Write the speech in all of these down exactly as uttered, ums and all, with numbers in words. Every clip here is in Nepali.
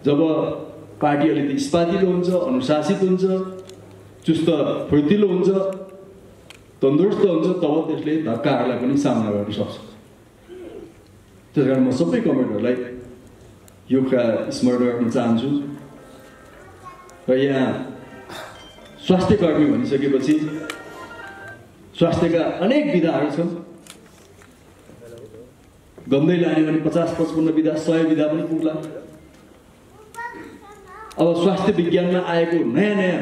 जब पार्टी अलिकति स्पादिलो हुन्छ, अनुशासित हुन्छ, चुस्त फुर्तिलो हुन्छ, तन्दुरुस्त हुन्छ, तब त्यसले धक्काहरूलाई पनि सामना गर्न सक्छ। त्यसकारण म सबै कमेन्टहरूलाई यो कुरा स्मरण गर्न चाहन्छु। र यहाँ स्वास्थ्य कर्मी भनिसकेपछि स्वास्थ्यका अनेक विधाहरू छन्। गन्दै लाने भने पचास पचपन्न विधा, सय विधा पनि पुग्ला। अब स्वास्थ्य विज्ञानमा आएको नयाँ नयाँ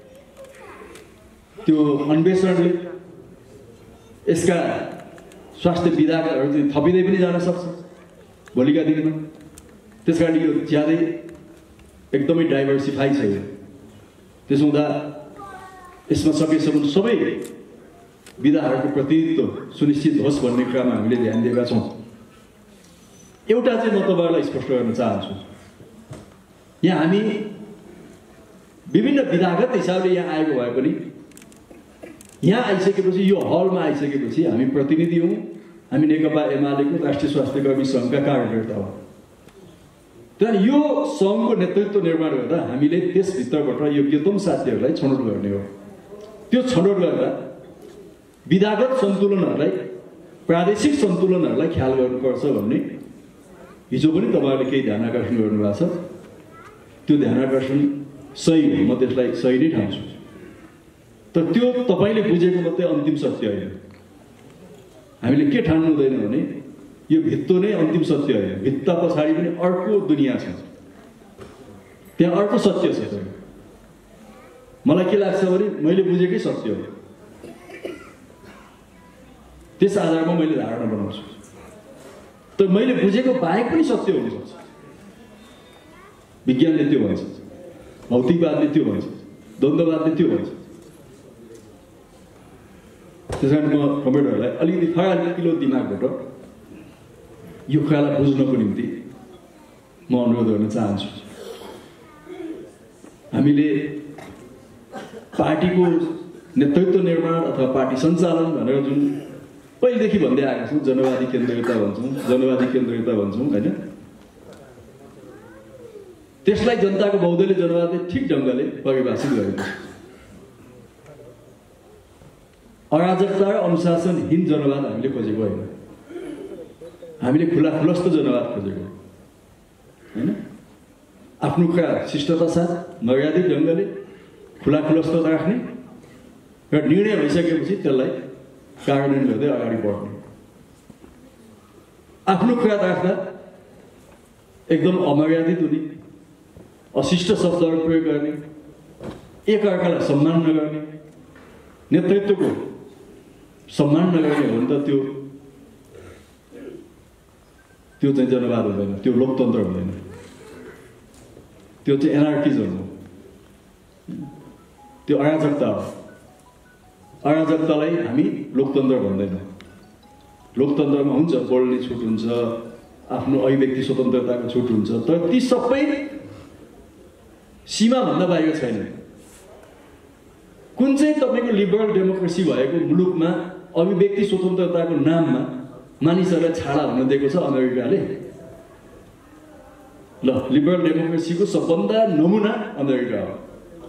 त्यो अन्वेषणले यसका स्वास्थ्य विधाहरू चाहिँ थपिँदै पनि जान सक्छ भोलिका दिनमा। त्यसकारण यो ज्यादै एकदमै डाइभर्सिफाई छ। यो त्यसो हुँदा यसमा सकेसम्म सबै विधाहरूको प्रतिनिधित्व सुनिश्चित होस् भन्ने कुरामा हामीले ध्यान दिएका छौँ। एउटा चाहिँ म तपाईँहरूलाई स्पष्ट गर्न चाहन्छु, यहाँ हामी विभिन्न विधागत हिसाबले यहाँ आएको भए पनि यहाँ आइसकेपछि, यो हलमा आइसकेपछि हामी प्रतिनिधि हौँ। हामी नेकपा एमालेको राष्ट्रिय स्वास्थ्य कर्मी सङ्घका कार्यकर्ता हौँ। त्यहाँ यो सङ्घको नेतृत्व निर्माण गर्दा हामीले त्यसभित्रबाट योग्यतम साथीहरूलाई छनौट गर्ने हो। त्यो छनौट गर्दा विधागत सन्तुलनहरूलाई, प्रादेशिक सन्तुलनहरूलाई ख्याल गर्नुपर्छ भन्ने हिजो पनि तपाईँहरूले केही ध्यान आकर्षण गर्नुभएको छ। त्यो ध्यान आकर्षण सही हो, म त्यसलाई सही नै ठान्छु। तर त्यो तपाईँले बुझेको मात्रै अन्तिम सत्य होइन। हामीले के ठान्नु हुँदैन भने यो भित्तो नै अन्तिम सत्य होइन, भित्ता पछाडि पनि अर्को दुनियाँ छ, त्यहाँ अर्को सत्य छ। मलाई के लाग्छ भने मैले बुझेकै सत्य हो, त्यस आधारमा मैले धारणा बनाउँछु। तर मैले बुझेको बाहेक पनि सत्य हुनसक्छ। विज्ञानले त्यो भन्छ, भौतिकवादले त्यो भन्छ, द्वन्द्ववादले त्यो भन्छ। त्यस कारण म कमेन्टहरूलाई अलिकति फराकिलो दिमागबाट यो कुरालाई बुझ्नको निम्ति म अनुरोध गर्न चाहन्छु। हामीले पार्टीको नेतृत्व निर्माण अथवा पार्टी सञ्चालन भनेर जुन पहिलेदेखि भन्दै आएका छौँ, जनवादी केन्द्रीयता भन्छौँ, जनवादी केन्द्रीयता भन्छौँ होइन, त्यसलाई जनताको बहुदलीय जनवादले ठिक ढङ्गले परिभाषित गरेको छ। अराजकता र अनुशासनहीन जनवाद हामीले खोजेको होइन, हामीले खुला खुलस्त जनवाद खोजेको होइन। आफ्नो कुरा शिष्टता साथ मर्यादित ढङ्गले खुला खुलस्त राख्ने र निर्णय भइसकेपछि त्यसलाई कार्यान्वयन गर्दै अगाडि बढ्ने। आफ्नो कुरा राख्दा एकदम अमर्यादित हुने, अशिष्ट शब्दहरू प्रयोग गर्ने, एकअर्कालाई सम्मान नगर्ने, नेतृत्वको सम्मान नगर्ने हो भने त त्यो त्यो चाहिँ जनवाद हुँदैन, त्यो लोकतन्त्र हुँदैन, त्यो चाहिँ एनार्किजम हो, त्यो अराजकता हो। अराजकतालाई हामी लोकतन्त्र भन्दैनौँ। लोकतन्त्रमा हुन्छ बोल्ने छुट हुन्छ, आफ्नो अभिव्यक्ति स्वतन्त्रताको छुट हुन्छ, तर ती सबै सीमाभन्दा बाहिर छैन। कुन चाहिँ तपाईँको लिबरल डेमोक्रेसी भएको मुलुकमा अभिव्यक्ति स्वतन्त्रताको नाममा मानिसहरूलाई छाडा हुन दिएको छ अमेरिकाले? ल, लिबरल डेमोक्रेसीको सबभन्दा नमुना अमेरिका हो।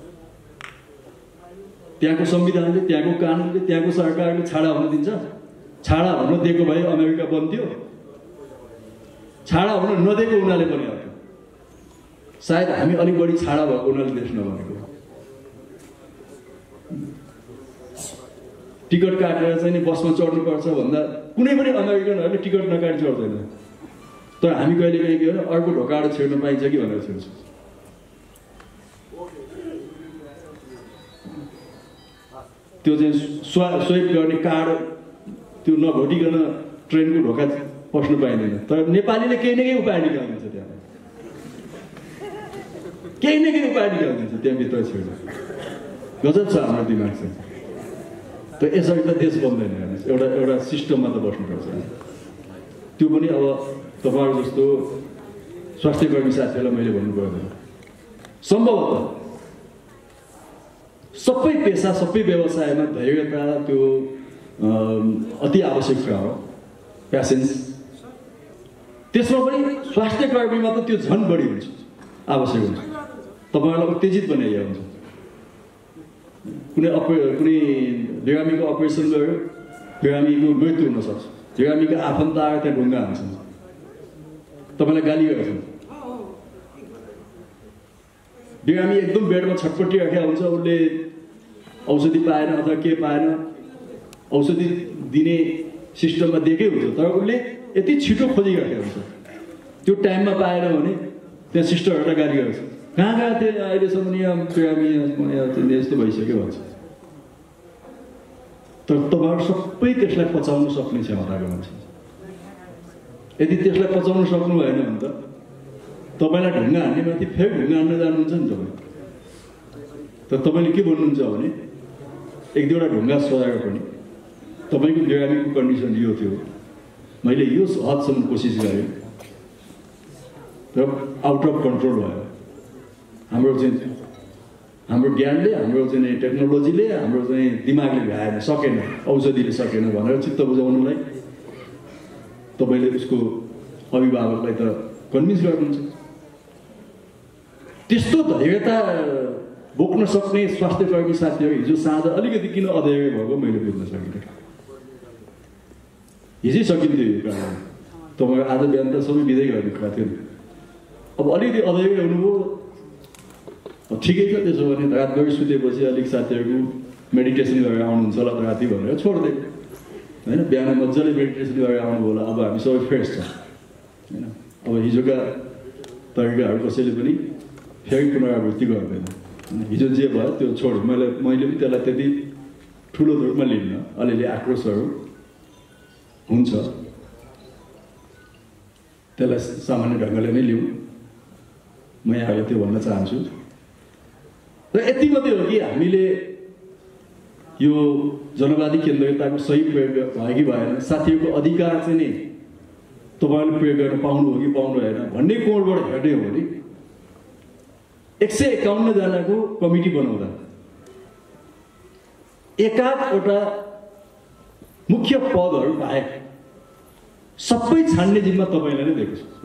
त्यहाँको संविधानले, त्यहाँको कानुनले, त्यहाँको सरकारले छाडा हुन दिन्छ? छाडा हुन दिएको भए अमेरिका बन्थ्यो? छाडा हुन नदिएको उनीहरूले पनि हट्यो। सायद हामी अलिक बढी छाडा भएको उनीहरूले देश नभनेको। टिकट काटेर चाहिँ नि बसमा चढ्नुपर्छ भन्दा कुनै पनि अमेरिकनहरूले टिकट नकाटी चढ्दैन। तर हामी कहिले कहिले के हो, अर्को ढोकाबाट छिर्न पाइन्छ कि भनेर छिर्छौँ। त्यो चाहिँ स्वा स्वेप गर्ने कार्ड त्यो नभोटिकन ट्रेनको ढोका पस्नु पाइँदैन। तर नेपालीले केही न केही उपाय निकाल्दिन्छ, त्यहाँ केही न केही उपाय निकाल्दिन्छ त्यहाँभित्र छिर्नु। गजब छ हाम्रो दिमाग चाहिँ। त यसरी त देश बन्दैन। एउटा एउटा सिस्टममा त बस्नुपर्छ। त्यो पनि अब तपाईँहरू जस्तो स्वास्थ्य कर्मी साथीहरूलाई मैले भन्नु पर्दैन। सम्भवतः सबै पेसा, सबै व्यवसायमा धैर्यता त्यो अति आवश्यक कुरा हो, प्यासेन्स। त्यसमा पनि स्वास्थ्य कर्मीमा त त्यो झन् बढी हुन्छ। आवश्यक हुन्छ तपाईहरुलाई उत्तेजित बनाइएको हुन्छ कुनै कुनै बिरामीको अपरेसन गर्यो बिरामीको मृत्यु हुन सक्छ बिरामीको आफन्त आएर त्यहाँ ढुङ्गा हान्छन् तपाईलाई गाली गर्छन् बिरामी एकदम बेडमा छटपटिरहेको हुन्छ उसले औषधि पाएन अथवा के पाएन औषधि दिने सिस्टममा दिएकै हुन्छ तर उसले यति छिटो खोजिरहेको हुन्छ त्यो टाइममा पाएन भने त्यहाँ सिस्टरहरूलाई गाली गर्छ कहाँ गएको थिएँ अहिलेसम्म यहाँ बिरामी यस्तो भइसक्यो भन्छ तर तपाईहरु सबै त्यसलाई पचाउन सक्ने क्षमताको मान्छे यदि त्यसलाई पचाउन सक्नु भएन भने त तपाईलाई ढुङ्गा हान्ने माथि फेरि ढुङ्गा हान्न जानुहुन्छ नि तपाईँ तर तपाईँले के भन्नुहुन्छ भने एक दुईवटा ढुङ्गा सजाएको पनि तपाईँको बिरामीको कन्डिसन यो थियो मैले यो हदसम्म कोसिस गरेँ तर आउट अफ कन्ट्रोल भयो हाम्रो चाहिँ हाम्रो ज्ञानले हाम्रो चाहिँ टेक्नोलोजीले हाम्रो चाहिँ दिमागले भ्याएन सकेन औषधिले सकेन भनेर चित्त बुझाउनुलाई तपाईँले उसको अभिभावकलाई त कन्भिन्स गर्नुहुन्छ त्यस्तो धैर्यता बोक्न सक्ने स्वास्थ्य कर्मी साथीहरू हिजो साँझ अलिकति किन अधैर्य भएको मैले बुझ्न सकिनँ हिजै सकिन्थ्यो यो कारण तपाईँ आज बिहान त सबै बिदै गर्नु भएको थियो अब अलिकति अधैर्य हुनुभयो ठिकै छ त्यसो भने रात गरी सुतेपछि अलिक साथीहरू मेडिटेसन गरेर आउनुहुन्छ होला राति भनेर छोडिदिएको होइन बिहान मजाले मेडिटेसन गरेर आउनु होला अब हामी सबै फ्रेस छ होइन अब हिजोका तरिकाहरू कसैले पनि फेरि पुनरावृत्ति गर्दैन हिजो जे भयो त्यो छोड मैले मैले पनि त्यसलाई त्यति ठुलो रूपमा लिन्न अलिअलि आक्रोशहरू हुन्छ त्यसलाई सामान्य ढङ्गले नै लिउँ म यहाँलाई त्यो भन्न चाहन्छु र यति मात्रै हो कि हामीले यो जनवादी केन्द्रियताको सही प्रयोग भयो कि भएन साथीहरूको अधिकार चाहिँ नि तपाईँहरूले प्रयोग गर्न पाउनु हो कि पाउनु भएन भन्ने कोणबाट हेर्ने हो भने एक सय एकाउन्न जनाको कमिटी बनाउँदा एकाधवटा मुख्य पदहरू बाहेक सबै छान्ने जिम्मा तपाईँलाई नै दिएको छ